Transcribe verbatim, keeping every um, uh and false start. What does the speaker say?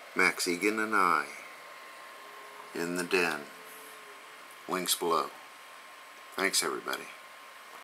Max Egan and I in the den. Links below. Thanks, everybody.